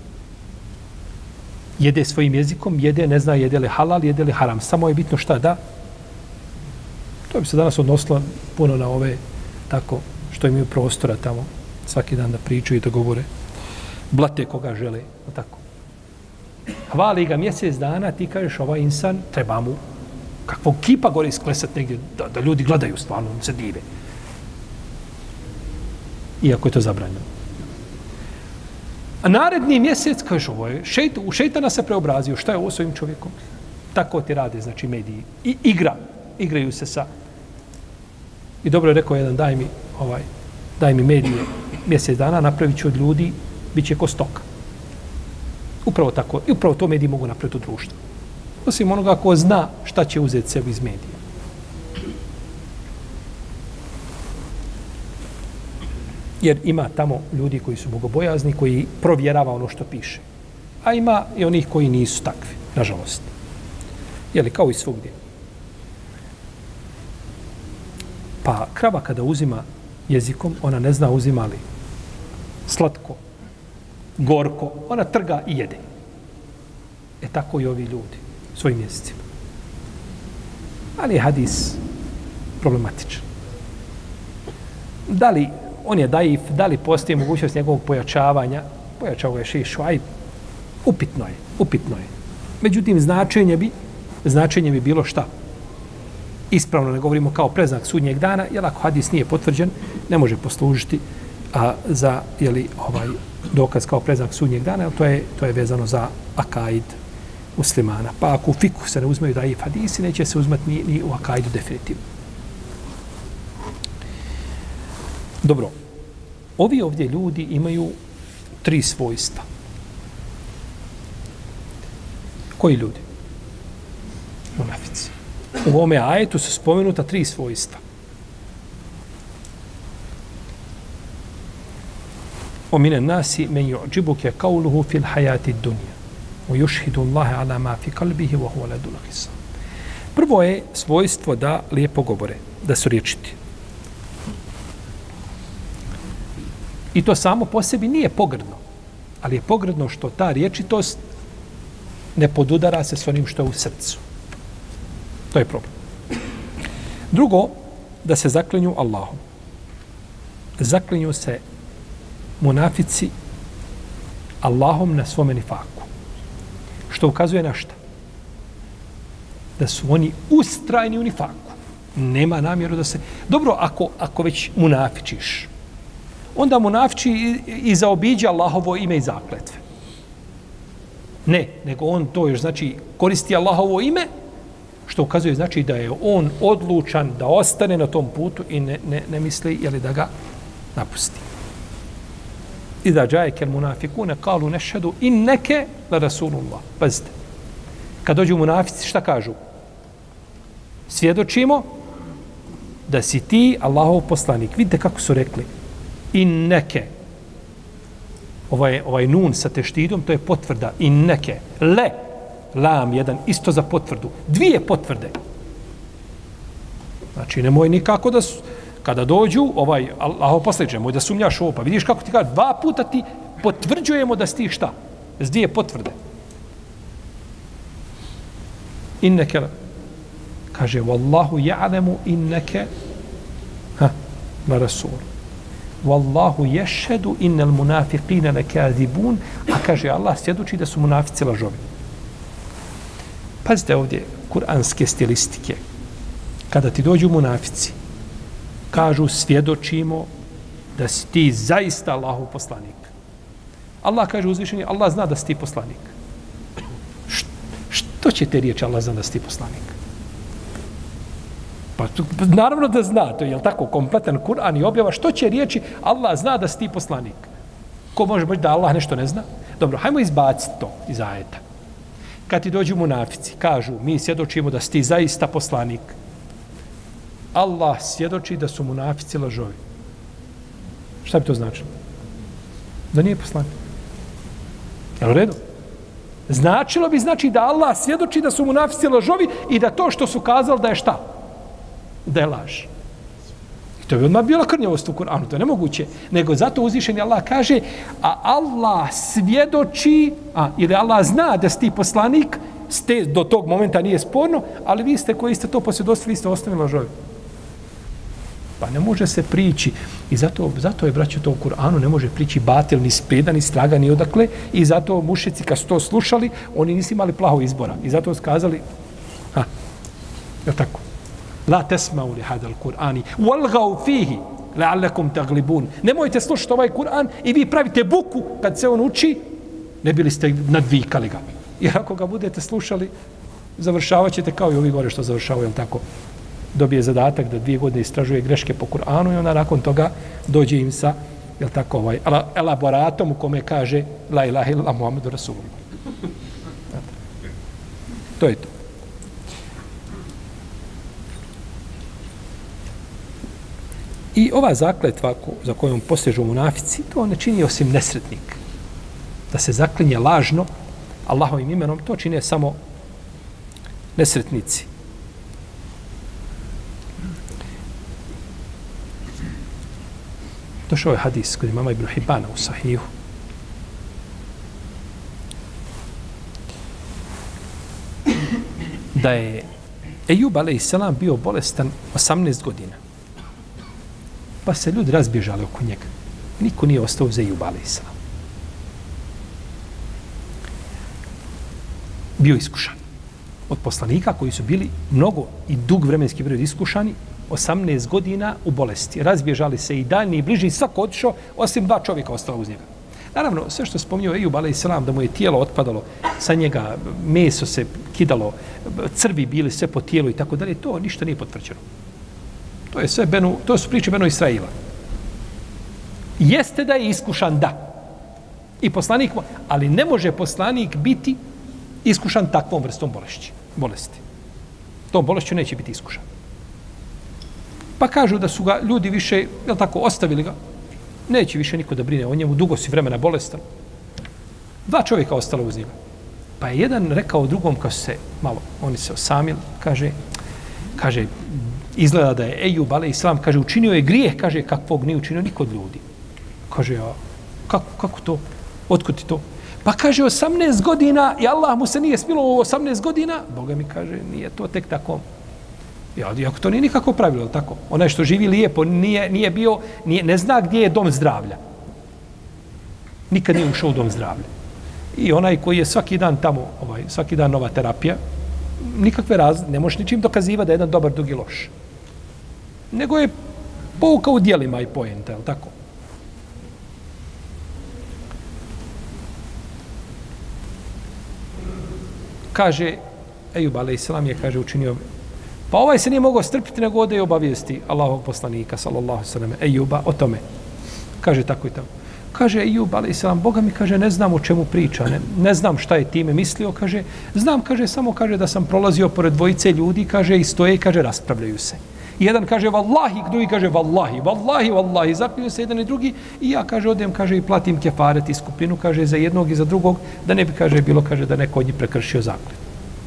Jede svojim jezikom, jede, ne zna jede li halal, jede li haram. Samo je bitno šta da. To bi se danas odnosilo puno na ove, tako, što imaju prostora tamo, svaki dan da pričaju i da govore. Blate koga žele, tako. Hvali ga mjesec dana, ti kažeš, ovaj insan, treba mu kakvog kipa gore isklesat negdje, da, da ljudi gledaju stvarno, se dive. Iako je to zabranjeno. A naredni mjesec, kažeš, ovo je, šeit, u šeitana se preobrazio, šta je ovo s ovim čovjekom? Tako ti rade, znači, mediji. I igra, igraju se sa... I dobro je rekao jedan, daj mi, ovaj, daj mi medije mjesec dana, napravit ću od ljudi, bit će ko stoka. Upravo tako, i upravo to mediji mogu napraviti u društvu. Osim onoga ko zna šta će uzeti sebi iz medija. Jer ima tamo ljudi koji su bogobojazni, koji provjerava ono što piše. A ima i onih koji nisu takvi, nažalost. Jeli, kao i svugdje. Pa krava kada uzima jezikom, ona ne zna uzima li slatko, gorko, ona trga i jede. E tako i ovi ljudi, svojim jezicima. Ali je hadis problematičan. Da li on je daif, da li postoji mogućnost njegovog pojačavanja, pojačao je Šejh Šuajb, upitno je, upitno je. Međutim, značenje bi, značenje bi bilo šta? Ispravno ne govorimo kao preznak sudnjeg dana, jer ako hadis nije potvrđen, ne može poslužiti a, za jeli, ovaj, dokaz kao preznak sudnjeg dana, jer to je, to je vezano za akaid muslimana. Pa ako u fiku se ne uzmeju daif hadisi, neće se uzmati ni, ni u akaidu definitivno. Dobro, ovi ovdje ljudi imaju tri svojstva. Koji ljudi? Munafici. U ovome ajetu su spomenuta tri svojstva. ومن الناس من يعجبك قوله في الحياة الدنيا ويشهد الله على ما في قلبه وهو لذو الخصام. Prvo je svojstvo da lijepo govore, da su riječiti. I to samo po sebi nije pogrdno, ali je pogrdno što ta riječitost ne podudara se s onim što je u srcu. To je problem. Drugo, da se zaklinju Allahom. Zaklinju se munafici Allahom na svome nifaku. Što ukazuje na šta? Da su oni ustrajni u nifaku. Nema namjeru da se... Dobro, ako, ako već munafičiš, onda munafiči i, i zaobiđa Allahovo ime i zakletve. Ne, nego on to još znači koristi Allahovo ime, što ukazuje znači da je on odlučan da ostane na tom putu i ne, ne, ne misli jeli da ga napusti. Iza džajeke munafikune kalu nešhedu inneke la rasulullah. Pazite. Kad dođu munafici, šta kažu? Svjedočimo da si ti Allahov poslanik. Vidite kako su rekli. Inneke. Ovaj, ovaj nun sa teštidom, to je potvrda. Inneke. Le. Lam jedan, isto za potvrdu. Dvije potvrde. Znači, nemoj nikako da su... Kada dođu, ovaj, Allahov poslanik, nemoj da sumnjaš ovo, pa vidiš kako ti kaže, dva puta ti potvrđujemo da si ti šta? S dvije potvrde. Inneke, kaže, Wallahu ja'lemu inneke ha, na rasul. Wallahu ješhedu innel munafiqine lekazibun, a kaže, Allah svjedoči da su munafici lažovi. Pazite ovdje, kuranske stilistike. Kada ti dođu munafici, kažu, svjedočimo da si ti zaista Allahov poslanik. Allah kaže uzvišeni, Allah zna da si ti poslanik. Š, što će te riječi Allah zna da si ti poslanik? Pa naravno da zna, to je tako kompletan Kur'an i objava, što će riječi Allah zna da si ti poslanik? Ko može biti da Allah nešto ne zna? Dobro, hajmo izbaciti to iz ajeta. Kad ti dođu munafici, kažu, mi svjedočimo da si ti zaista poslanik. Allah svjedoči da su munafici lažovi. Šta bi to značilo? Da nije poslanik. Jel u redu? Značilo bi znači da Allah svjedoči da su munafici lažovi i da to što su kazali da je šta? Da je laž. I to bi odmah bila krnjavost u Kur'anu, to je nemoguće. Nego zato uzvišeni Allah kaže, a Allah svjedoči, a, ili Allah zna da si ti poslanik, ste, do tog momenta nije sporno, ali vi ste koji ste to posvjedočili, vi ste ostali lažovi. Pa ne može se prići. I zato, zato je, braćo, to u Kur'anu ne može prići batil, ni spreda, ni straga, ni odakle. I zato mušici, kad su to slušali, oni nisu imali plaho izbora. I zato skazali, ha, je tako? La tesma'u li hadal Kur'ani, walgau fihi, la'allakum taglibun. Nemojte slušati ovaj Kur'an i vi pravite buku kad se on uči, ne bili ste nadvikali ga. Jer ako ga budete slušali, završavat ćete kao i ovi gore što završavaju, jel tako? Dobije zadatak da dvije godine istražuje greške po Kur'anu i onda nakon toga dođe im sa, jel tako, ovaj, elaboratom u kome kaže la ilaha illallah Muhammedu Rasulullah. To je to. I ova zakletva za kojom posežu munafici, to ne čini osim nesretnik. Da se zaklinje lažno Allahovim imenom, to čine samo nesretnici. Došao je hadis kod imama Ibn Hibana u Sahihu. Da je Ejub alejselam bio bolestan osamnaest godina. Pa se ljudi razbježali oko njega. Niko nije ostao za Ejub alejselam. Bio iskušan. Od poslanika koji su bili mnogo i dug vremenski period iskušani, osamnaest godina u bolesti. Razbježali se i daljni i bliži, svako otišao, osim dva čovjeka ostalo uz njega. Naravno, sve što je spomnio Ejub alejselam, da mu je tijelo otpadalo, sa njega meso se kidalo, crvi bili sve po tijelu i tako dalje, to ništa nije potvrđeno. To je sve Benu, to su priče Benu Israila. Jeste da je iskušan, da. I poslanik, ali ne može poslanik biti iskušan takvom vrstom bolesti. bolesti. Tom bolešću neće biti iskušan. Pa kažu da su ga ljudi više, jel tako, ostavili ga. Neće više niko da brine o njemu, dugo si vremena bolestan. Dva čovjeka ostalo uz njega. Pa je jedan rekao drugom, kad se malo, oni se osamili, kaže, kaže, izgleda da je Ejub, ale islam, kaže, učinio je grijeh, kaže, kakvog nije učinio niko od ljudi. Kaže, a kako, kako to? Otkud ti to? Pa kaže, osamnaest godina i Allah mu se nije smilo u osamnaest godina. Boga mi kaže, nije to tek tako. Ja, iako to nije nikako pravilo, tako. Onaj što živi lijepo, nije, nije bio, nije, ne zna gdje je dom zdravlja. Nikad nije ušao u dom zdravlja. I onaj koji je svaki dan tamo, ovaj, svaki dan nova terapija, nikakve razlike, ne možeš ničim dokazivati da je jedan dobar, drugi loš. Nego je pouka u dijelima i pojenta, je li tako? Kaže, Ejub alejselam je, kaže, učinio, pa ovaj se nije mogao strpiti, nego ode i obavijesti Allahovog poslanika, sallallahu alejhi ve sellem, Ejuba, o tome. Kaže tako i tako. Kaže Ejub alejselam, Boga mi, kaže, ne znam o čemu priča, ne, ne znam šta je time mislio, kaže, znam, kaže, samo, kaže, da sam prolazio pored dvojice ljudi, kaže, i stoje, kaže, raspravljaju se. I jedan kaže, vallahi, drugi kaže, vallahi, vallahi, vallahi, zaklinju se jedan i drugi, i ja, kaže, odem, kaže, i platim kefaret i skupinu, kaže, za jednog i za drugog, da ne bi, kaže, bilo, kaže, da neko od njih prekršio zaklet.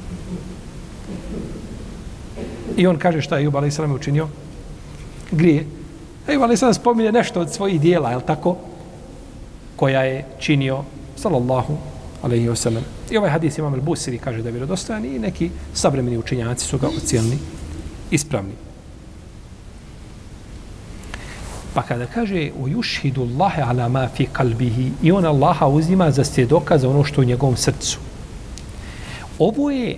I on kaže, šta je Ejub alejselam učinio? Grije. Ejub alejselam spominje nešto od svojih dijela, je li tako? Koja je činio, sallallahu alejhi ve sellem. I ovaj hadis imam al-Busiri kaže da je vjerodostojan i neki savremeni učenjaci su ga ocijenili ispravni. Pa kada kaže u yushhidu Allahe ala ma fi qalbihi, i on Allaha uzima za svjedoka za ono što u njegovom srcu. Ovo je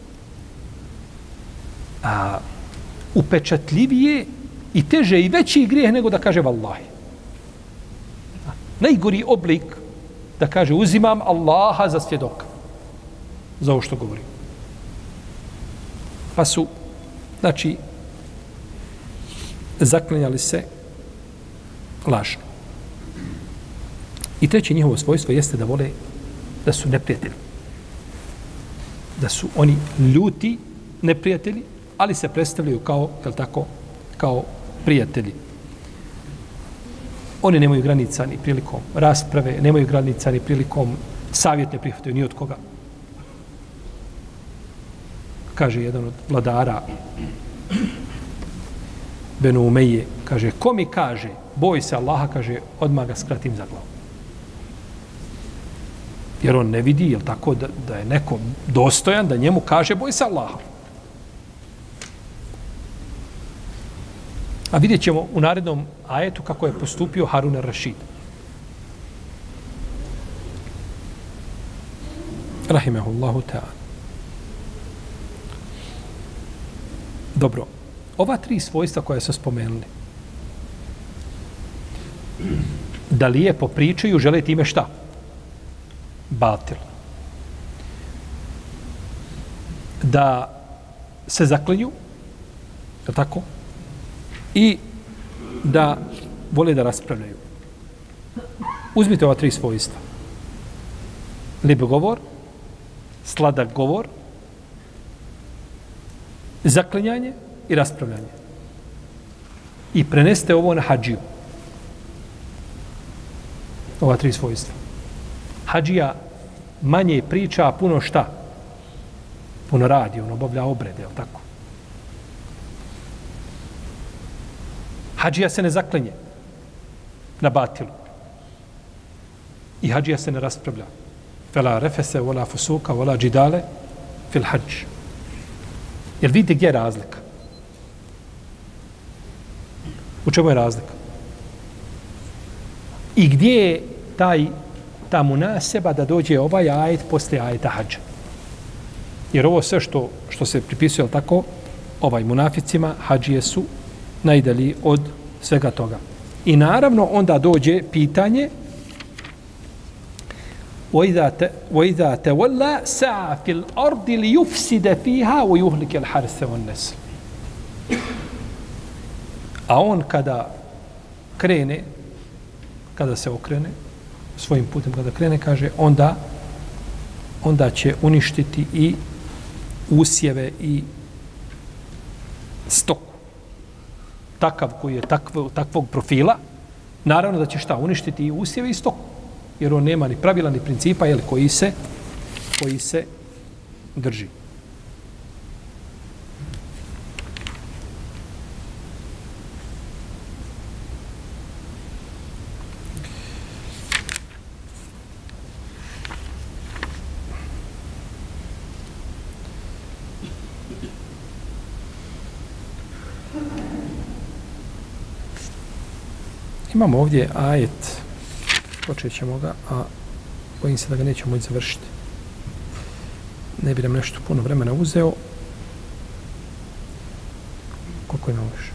a, upečatljivije i teže i veći grijeh nego da kaže vallahi. Najgori oblik da kaže uzimam Allaha za svjedoka za ovo što govori. Pa su, znači, zaklinjali se lažno. I treće njihovo svojstvo jeste da vole da su neprijatelji. Da su oni ljuti neprijatelji, ali se predstavljaju kao, je li tako, kao prijatelji. Oni nemaju granica ni prilikom rasprave, nemaju granica ni prilikom savjet ne prihvataju ni od koga. Kaže jedan od vladara Benu Umeje, kaže, ko mi kaže, boj se Allaha, kaže, odmah ga skratim za glavu. Jer on ne vidi, je li tako, da, da je neko dostojan, da njemu kaže, boj se Allaha. A vidjet ćemo u narednom ajetu kako je postupio Harun ar-Rašid. Rahimehullahu ta'ala. Dobro. Ova tri svojstva koje su spomenuli, da lijepo pričaju, žele time šta? Batil. Da se zaklinju, je tako? I da vole da raspravljaju. Uzmite ova tri svojstva. Lijep govor, sladak govor, zaklinjanje i raspravljanje. I preneste ovo na hadžiju. Ova tri svojstva. Hadžija manje priča, a puno šta? Puno radi, on obavlja obrede, je li tako? Hadžija se ne zaklinje na batilu. I hadžija se ne raspravlja. Fela refese, vola fusuka, vola džidale, fil hadž. Jer vidite gdje je razlika? U čemu je razlika? I gdje je taj, ta munaseba da dođe ovaj ajet poslije ajeta hadža? Jer ovo sve što, što se pripisuje, tako, ovaj munaficima, hadžije su najdalji od svega toga. I naravno onda dođe pitanje وَإِذَا تَوَلَّا سَعَ فِي الْأَرْضِ لِيُفْسِدَ فِيهَا وَيُهْلِكَ الْحَرْثَ وَالنَّسْلِ. A on kada krene, kada se okrene, svojim putem kada krene, kaže, onda onda će uništiti i usjeve i stoku. Takav koji je takv, takvog profila, naravno da će šta? Uništiti i usjeve i stoku. Jer on nema ni pravila, ni principa, jel, koji se, koji se drži. Imamo ovdje ajet, počet ćemo ga, a bojim se da ga nećemo moći završiti. Ne bi nam nešto puno vremena uzeo. Koliko je nam više?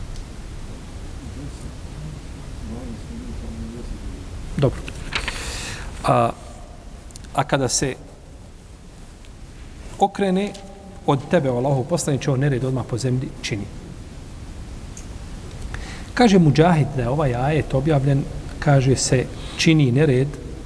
Dobro. A, a kada se okrene od tebe, o Allahu poslaniče, on nered odmah po zemlji čini. Kaže Mudžahid da je ovaj ajet objavljen, kaže se čini nered,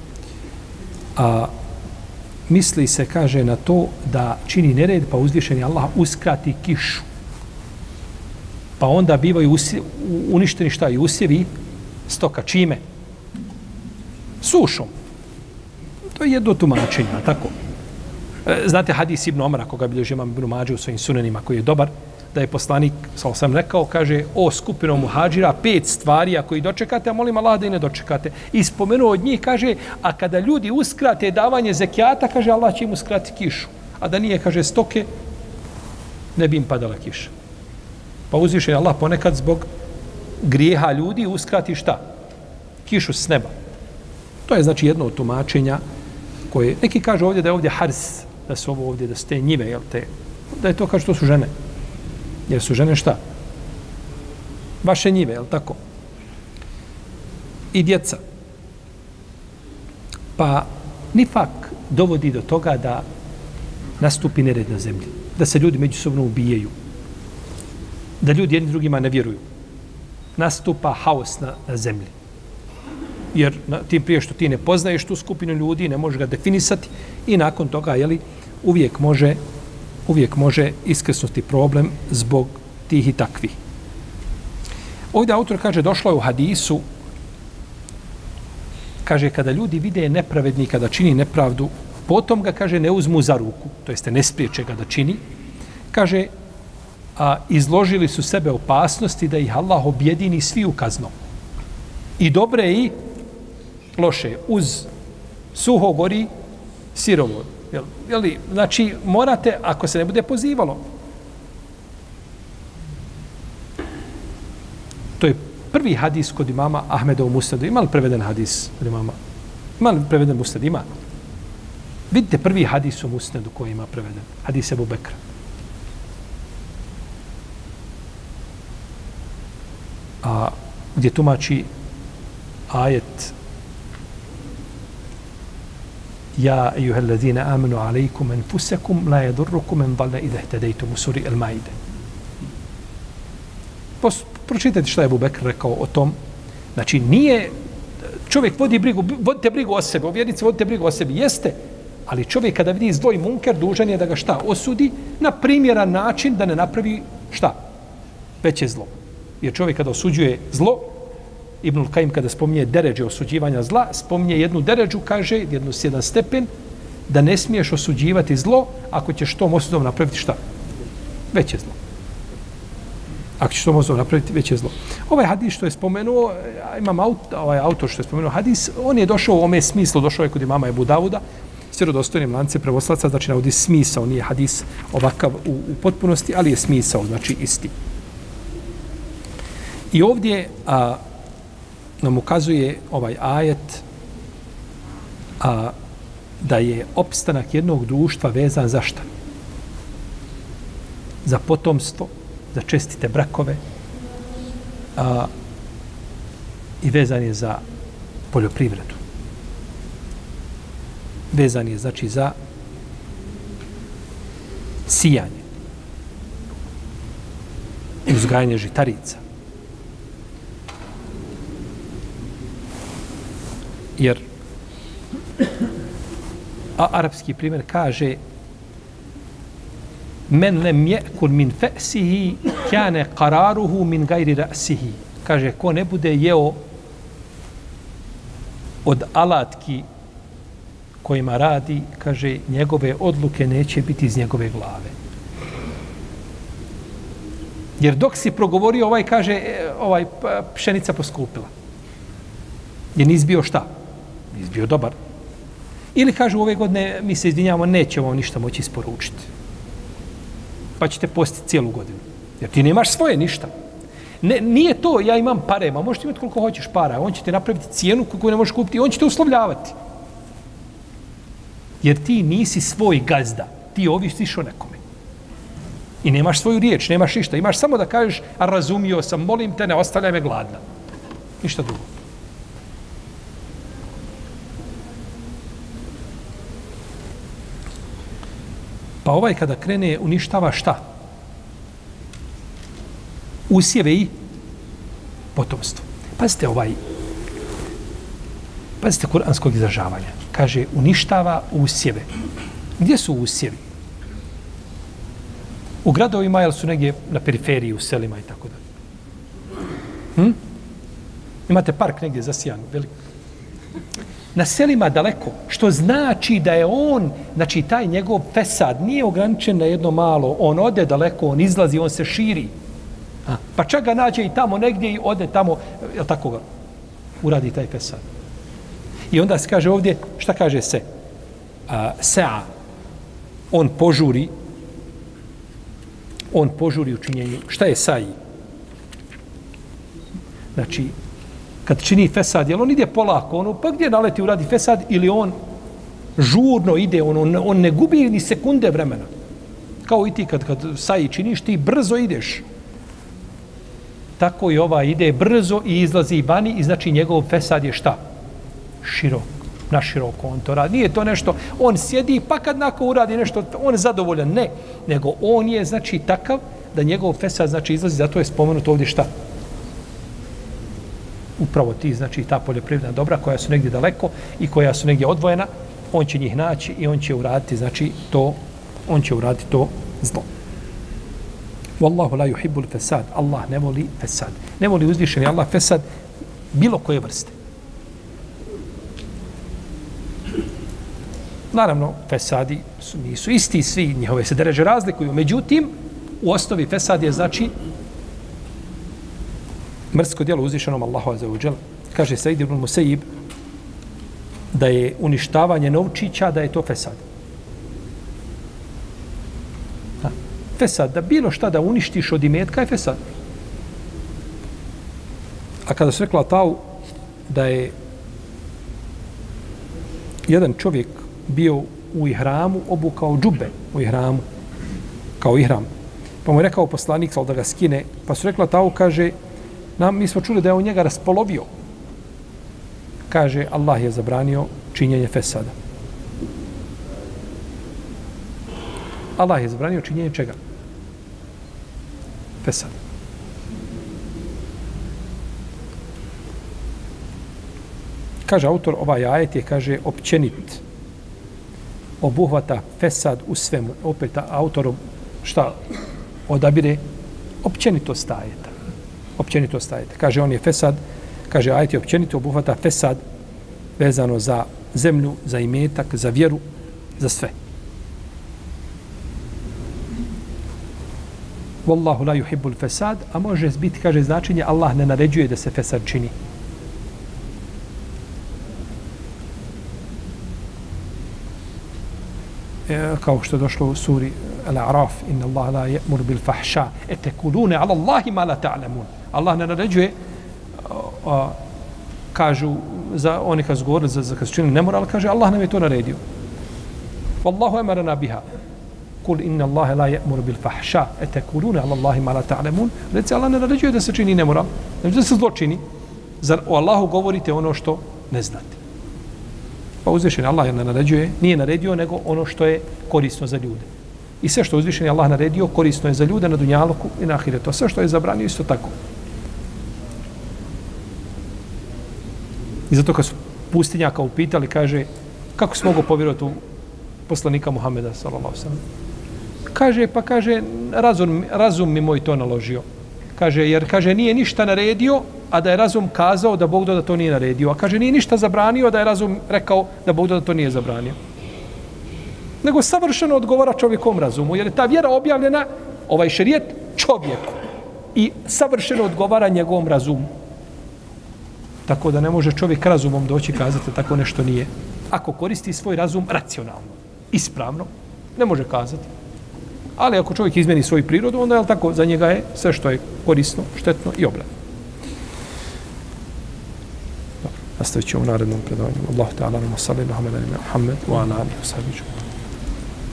a misli se, kaže, na to da čini nered, pa uzvišeni Allah uskrati kišu. Pa onda bivaju usje, uništeni šta i usjevi stoka. Čime? Sušom. To je jedno tumačenje, tako. Znate hadis Ibn Omara, koga bilježi imam Ibn Mađe u svojim sunenima, koji je dobar, da je poslanik, sam sam rekao, kaže, o skupinom muhađira, pet stvari ako ih dočekate, a molim Allah da i ne dočekate. I spomenuo od njih, kaže, a kada ljudi uskrate davanje zekijata, kaže, Allah će im uskrati kišu. A da nije, kaže, stoke, ne bi im padala kiša. Pa uzviše Allah ponekad zbog grijeha ljudi uskrati šta? Kišu s neba. To je znači jedno od tumačenja koje, neki kažu ovdje da je ovdje hars, da su ovo ovdje, da su te njive, jel te, da je to, kaže, to su žene. Jer su žene šta? Vaše njive, je li tako? I djeca. Pa nifak dovodi do toga da nastupi nered na zemlji. Da se ljudi međusobno ubijaju. Da ljudi jedni drugima ne vjeruju. Nastupa haos na, na zemlji. Jer na, tim prije što ti ne poznaješ tu skupinu ljudi, ne možeš ga definisati i nakon toga, jeli, uvijek može uvijek može iskrsnuti problem zbog tih i takvih. Ovdje autor kaže, došlo je u hadisu, kaže, kada ljudi vide nepravednika da čini nepravdu, potom ga, kaže, ne uzmu za ruku, to jeste ne spriječe ga da čini, kaže, a izložili su sebe opasnosti da ih Allah objedini svi u kaznom. I dobre i loše, uz suho gori sirovo. Jel, jel, znači, morate, ako se ne bude pozivalo. To je prvi hadis kod imama Ahmedov Musnadu. Ima li preveden hadis kod imama? Ima li preveden Musnad? Ima. Vidite prvi hadis u Musnadu koji ima preveden. Hadis Ebu Bekra. A gdje tumači ajet Ja, ejuhellazine amenu alejkum enfusekum, la jedurrukum en dalla idha ihtadejtum u suri El Maide. Pročitajte šta je Ebu Bekr rekao o tom. Znači, nije, čovjek vodi brigu, vodite brigu o sebi, vjernici vodite brigu o sebi, jeste, ali čovjek kada vidi zlo i munker, dužan je da ga šta? Osudi na primjeran način da ne napravi šta? Veće zlo. Jer čovjek kada osuđuje zlo, Ibnul Kajim kada spominje deređe osuđivanja zla, spominje jednu deređu, kaže, jednu jedan stepen, da ne smiješ osuđivati zlo ako ćeš tom osudom napraviti šta? Veće zlo. Ako ćeš tom osudom napraviti veće zlo. Ovaj hadis što je spomenuo, imam auto, ovaj autor što je spomenuo hadis, on je došao u ome smislu, došao je kod imama Ebu Davuda, s vjerodostojnim lance pravoslaca, znači navodi smisao, nije hadis ovakav u, u potpunosti, ali je smisao, znači isti. I ovdje a, nam ukazuje ovaj ajet a, da je opstanak jednog društva vezan za šta? Za potomstvo, za čestite brakove a, i vezan je za poljoprivredu. Vezan je, znači, za sijanje i uzgajanje žitarica. Jer A arapski primjer kaže men lem je'kul min fe'sihi kjane qararuhu min gajri ra'sihi. Kaže, ko ne bude jeo od alatki kojima radi, kaže, njegove odluke neće biti iz njegove glave. Jer dok si progovorio, ovaj kaže, ovaj pšenica poskupila. Jer nis bio šta? Nis bio dobar. Ili kažu, ove godine mi se izvinjavamo, nećemo ništa moći isporučiti. Pa ćete postiti cijelu godinu. Jer ti nemaš svoje ništa. Ne, nije to, ja imam pare, ma možeš imati koliko hoćeš para, on će ti napraviti cijenu koju ne možeš kupiti, on će te uslovljavati. Jer ti nisi svoj gazda, ti ovisiš o nekome. I nemaš svoju riječ, nemaš ništa, imaš samo da kažeš, a razumio sam, molim te, ne ostavljaj me gladna. Ništa drugo. Pa ovaj kada krene uništava šta? Usjeve i potomstvo. Pazite ovaj, pazite kuranskog izražavanja. Kaže, uništava usjeve. Gdje su usjevi? U gradovima, jel su negdje na periferiji, u selima i tako da. Hm? Imate park negdje zasijan, veliko. Na selima daleko, što znači da je on, znači taj njegov fesad nije ograničen na jedno malo, on ode daleko, on izlazi, on se širi. A, pa čak ga nađe i tamo negdje i ode tamo, jel tako ga uradi taj fesad. I onda se kaže ovdje, šta kaže se? A, sea, on požuri, on požuri u činjenju. Šta je saji? Znači, kad čini fesad, jel on ide polako, ono, pa gdje naleti uradi fesad, ili on žurno ide, on, on, on ne gubi ni sekunde vremena. Kao i ti kad, kad saji činiš, ti brzo ideš. Tako i ova ide brzo i izlazi vani i znači njegov fesad je šta? Širok. Na široko on to radi. Nije to nešto, on sjedi pa kad nakon uradi nešto, on je zadovoljan. Ne. Nego on je znači takav da njegov fesad znači izlazi, zato je spomenuto ovdje šta? Upravo ti, znači ta poljoprivredna dobra koja su negdje daleko i koja su negdje odvojena, on će njih naći i on će uraditi, znači to, on će uraditi to zlo. Wallahu la yuhibbul fesad. Allah ne voli fesad. Ne voli uzvišeni Allah fesad bilo koje vrste. Naravno, fesadi su, nisu isti, svi njihove se dereže razlikuju. Međutim, u osnovi fesad je znači mrsko djelo uzvišenom Allahu azza wa dželle. Kaže Said ibn Musayyib da je uništavanje novčića, da je to fesad. Ha. Fesad, da bilo šta da uništiš od imetka je fesad. A kada se rekla tau da je jedan čovjek bio u ihramu, obukao džube u ihramu, kao ihram. Pa mu je rekao poslanik, da ga skine, pa su rekla tau, kaže, nam, mi smo čuli da je on njega raspolovio. Kaže, Allah je zabranio činjenje fesada. Allah je zabranio činjenje čega? Fesada. Kaže autor, ovaj ajet je, kaže, općenit. Obuhvata fesad u svemu. Opet autor šta odabire? Općenitost ajeta. Općenitost ajeta. Kaže, on je fesad, kaže, ajet je općenito, obuhvata fesad vezano za zemlju, za imetak, za vjeru, za sve. Wallahu la yuhibbul fesad, a može biti, kaže, značenje Allah ne naređuje da se fesad čini. E, kao što je došlo u suri Al-A'raf, inna Allah la ya'mur bil fahsha etekulune ala Allahi ma la ta'lamun. Allah ne naređuje, a, a, kažu, za oni kad su govorili, za, za kad su činili nemoral, kaže Allah nam je to naredio. Wallahu amarana biha. Kul inna Allahe la ya'mur bil fahsha etekulune ala Allahi ma la ta'lamun. Reci, Allah ne naređuje da se čini nemoral, da se zlo čini. Zar o Allahu govorite ono što ne znate? Pa uzvišeni Allah je ne naređuje, nije naredio, nego ono što je korisno za ljude. I sve što uzvišeni Allah naredio, korisno je za ljude na dunjaluku i na ahiretu. Sve što je zabranio, isto tako. I zato kad su pustinjaka upitali, kaže, kako se mogu povjerovati u poslanika Muhameda sallallahu alejhi ve sellem. Kaže, pa kaže, razum, razum mi moj to naložio. Kaže, jer kaže, nije ništa naredio, a da je razum kazao da Bog da to nije naredio. A kaže, nije ništa zabranio, da je razum rekao da Bog da to nije zabranio. Nego savršeno odgovara čovjekom razumu, jer je ta vjera objavljena, ovaj šerijet, čovjeku. I savršeno odgovara njegovom razumu. Tako da ne može čovjek razumom doći kazati da tako nešto nije. Ako koristi svoj razum racionalno, ispravno, ne može kazati. Ali ako čovjek izmeni svoju prirodu, onda je tako, za njega je sve što je korisno, štetno i obratno. Dobro, nastavit ćemo u narednom predavanju. Allahu ta'ala, nama salli, Muhammed, alima, Muhammed, wa ala alihi wa sahbihi.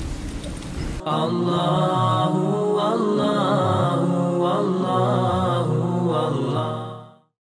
Allahu, Allahu, Allahu,